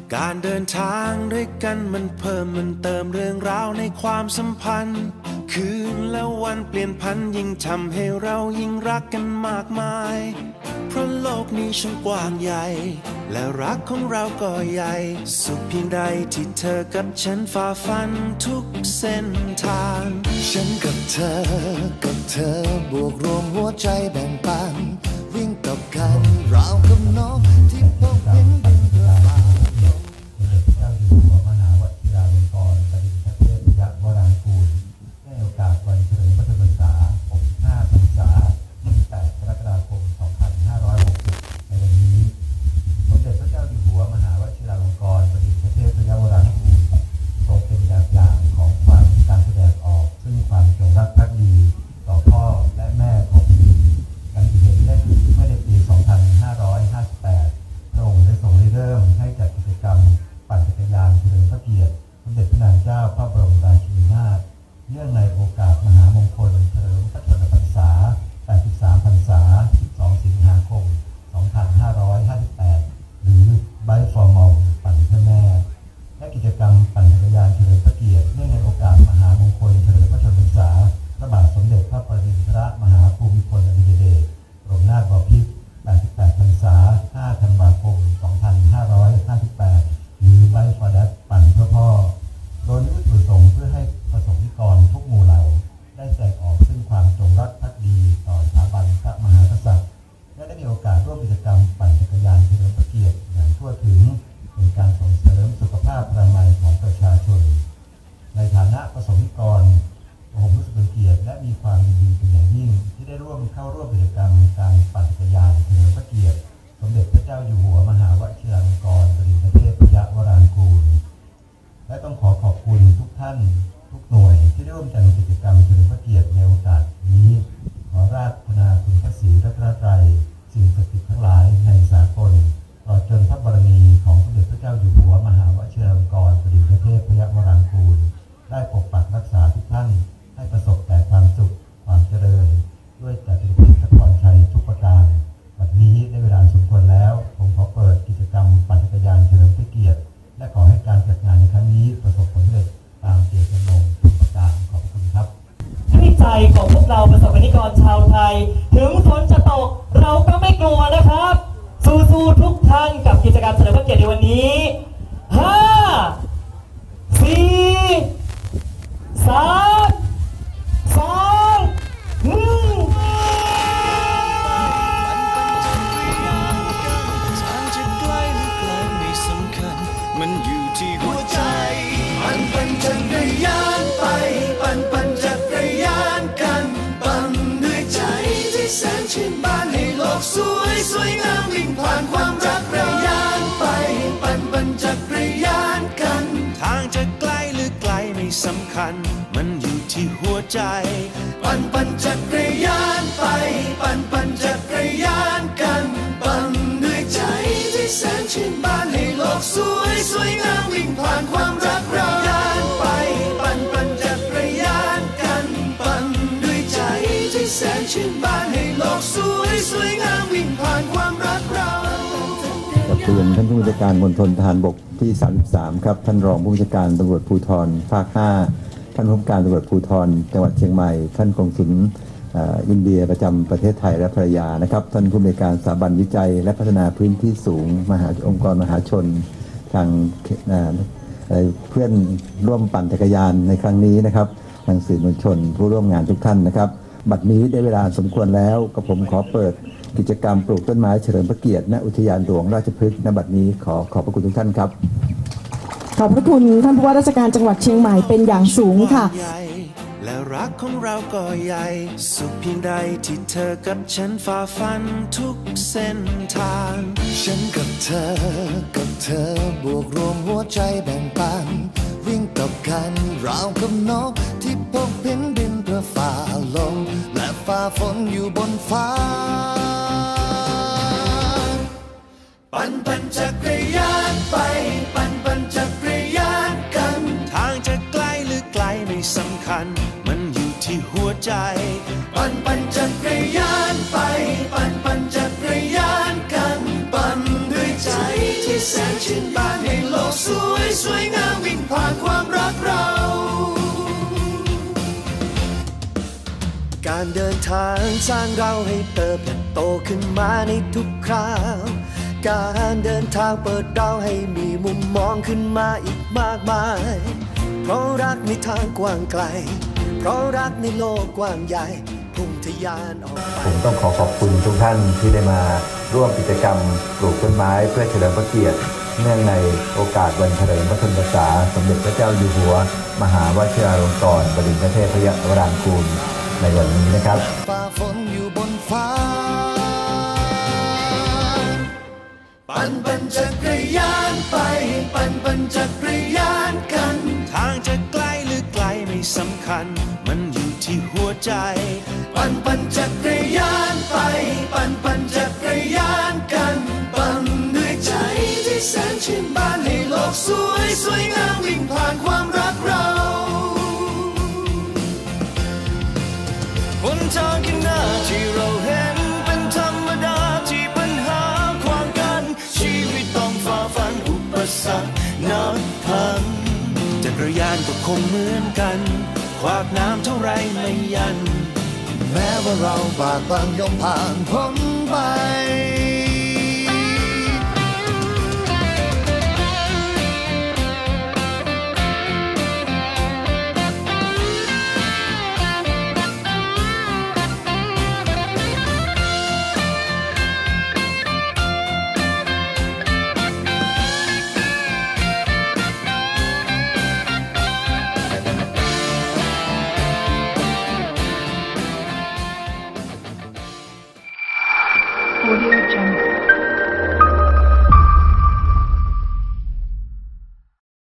การเดินทางด้วยกันมันเพิ่มมันเติมเรื่องราวในความสัมพันธ์คืนและวันเปลี่ยนพันยิ่งทำให้เรายิ่งรักกันมากมายเพราะโลกนี้ช่างกว้างใหญ่และรักของเราก็ใหญ่สุขเพียงใดที่เธอกับฉันฝ่าฟันทุกเส้นทางฉันกับเธอบวกรวมหัวใจแบ่งปันวิ่งตบกันราวกับนกที่พบเห็นเป็นเรือป่าเจ้าอยู่หัวมหาวชิราลงกรณ์บดินทร์เทพยวรางกูลในโอกาสวันเฉลิมพระชนมพรรษา65 พรรษา28 กรกฎาคม 2560 ในวันนี้สมเด็จพระเจ้าอยู่หัวมหาวชิราลงกรณ์บดินทร์เทพยวรางกูลทรงเป็นแบบอย่างของความการแสดงออกซึ่งความจงรักภักดีต่อพ่อและแม่ของการที่เห็นได้เมื่อในปี 2558 พระองค์ได้ทรงเริ่มให้จัดกิจกรรมปั่นจักรยานเฉลิมพระเกียรติสมเด็จพระนางเจ้าพระบรมราชินีนาถเนื่องในโอกาสมหามงคลเฉลิมพระชนมพรรษา 83 พรรษา 12 สิงหาคม 2558 หรือ Bike for Mom ปั่นเพื่อแม่และกิจกรรมปั่นจักรยานเฉลิมพระเกียรติเนื่องในโอกาสมหามงคลเฉลิมพระชนมพรรษาพระบาทสมเด็จพระปรมินทรมหาภูมิพลอดุลยเดชบรมนาถบพิตร 88 พรรษา 5 ธันวาคม 2558 หรือ Bike for Dad ปั่นเพื่อพ่อโดยวัตถุประสงค์เพื่อให้ประสงค์นิกรทุกหมู่เหล่าได้แสดงออกซึ่งความจงรักภักดีต่อสถาบันพระมหากษัตริย์และได้มีโอกาสร่วมกิจกรรมปั่นจักรยานเฉลิมพระเกียรติอย่างทั่วถึงเป็นการส่งเสริมสุขภาพอนามัยของประชาชนในฐานะประสงค์นิกรผมรู้สึกเป็นเกียรติและมีความยินดีเป็นอย่างยิ่งที่ได้เข้าร่วมกิจกรรมการปั่นจักรยานเฉลิมพระเกียรติสมเด็จพระเจ้าอยู่หัวมหาวชิราลงกรณ์บดินทร์เทพยวรางกูลและต้องขอบคุณทุกท่านทุกหน่วยที่ได้ร่วมจัดกิจกรรมเฉลิมพระเกียรติในโอกาสนี้ขอราธนาคุณพระศรีรัตนตรัยสิ่งศักดิ์สิทธิ์ทั้งหลายในสากลตลอดจนพระบารมีของสมเด็จพระเจ้าอยู่หัวมหาวชิราลงกรณ์บดินทร์เทพยวรางกูลได้ปกปักรักษาทุกท่านให้ประสบแต่ความสุขความเจริญด้วยจตุรพิธพรชัยทุกประการบัดนี้ได้เวลาสมควรแล้วผมขอเปิดกิจกรรมปั่นจักรยานเฉลิมพระเกียรติและขอให้การจัดงานในครั้งนี้ประสบผลสำเร็จตามเจตจำนงทุกประการขอบคุณครับที่ใจของพวกเราประสบกนิกรชาวไทยถึงฝนจะตกเราก็ไม่กลัวนะครับสู้ๆทุกท่านกับกิจกรรมเฉลิมพระเกียรติในวันนี้5 4 3 2 1 มันอยู่ที่หัวใจปั่นจักรยานไปปั่นจักรยานกันปั่นด้วยใจที่แสนชื่นบานให้โลกสวยงามวิ่งผ่านความรักจักรยานไปปั่นจักรยานกันทางจะไกลหรือไกลไม่สำคัญมันอยู่ที่หัวใจปั่นจักรยานไปปั่นจักรยานกันปั่นด้วยใจที่แสนชื่นบานให้โลกสวยงามวิ่งผ่านความรักเราไปปั่นจักรยานกันปั่นด้วยใจที่แสนชื่นบานให้โลกสวยงามวิ่งผ่านความรักเรากับเรียนท่านผู้บัญชาการมณฑลทหารบกที่ 33 ครับท่านรองผู้บัญชาการตำรวจภูธรภาค 5ท่านผู้บัญชาการตำรวจภูธรจังหวัดเชียงใหม่ท่านกงสุลอินเดียประจำประเทศไทยและภรรยานะครับท่านผู้อำนวยการสถาบันวิจัยและพัฒนาพื้นที่สูงองค์กรมหาชนทางเพื่อนร่วมปั่นจักรยานในครั้งนี้นะครับทางสื่อมวลชนผู้ร่วมงานทุกท่านนะครับบัดนี้ได้เวลาสมควรแล้วกับผมขอเปิดกิจกรรมปลูกต้นไม้เฉลิมพระเกียรติณอุทยานหลวงราชพฤกษ์ณบัดนี้ขอบพระคุณทุกท่านครับขอบพระคุณท่านผู้ว่าราชการจังหวัดเชียงใหม่เป็นอย่างสูงค่ะและรักของเราก็ใหญ่สุขเพียงใดที่เธอกับฉันฝ่าฟันทุกเส้นทางฉันกับเธอบวกรวมหัวใจแบ่งปันวิ่งตบกันราวกับนกที่พบเห็นบินเพื่อฝ่าลมและฝ่าฝนอยู่บนฟ้าปั่นจักรยานไปปั่นจักรยานกันทางจะไกลหรือไกลไม่สำคัญมันอยู่ที่หัวใจปั่นจักรยานไปปั่นจักรยานกันปั่นด้วยใจที่แสนชื่นบานให้โลกสวยงามวิ่งผ่านความรักเราการเดินทางสร้างเราให้เติบโตขึ้นมาในทุกคราวการเดินทางเปิดเราให้มีมุมมองขึ้นมาอีกมากมายเพราะรักในทางกว้างไกลเพราะรักในโลกกว้างใหญ่พุ่งทะยานออกไปผมต้องขอบคุณทุกท่านที่ได้มาร่วมกิจกรรมปลูกต้นไม้เพื่อเฉลิมพระเกียรติเนื่องในโอกาสวันเฉลิมพระชนมพรรษาสมเด็จพระเจ้าอยู่หัวมหาวชิราลงกรณ์บดินทร์เทพยวรางกูลในวันนี้นะครับฝ่าฝนอยู่บนฟ้าปั่นจักรยานไปปั่นจักรยานกันทางจะไกลหรือไกลไม่สำคัญมันอยู่ที่หัวใจปั่นจักรยานไปปั่นจักรยานกันปั่นด้วยใจที่แสนชื่นบานให้โลกสวยงามวิ่งผ่านความรักเราหนทางข้างหน้าที่เราเห็นเป็นธรรมดาที่ปัญหาขวางกันชีวิตต้องฝ่าฟันอุปสรรคนับพันจักรยานก็คงเหมือนกันขวากน้ำเท่าไรไม่ยันแม้ว่าเราบากบั่นย่อมผ่านพ้นไป Audio Jungle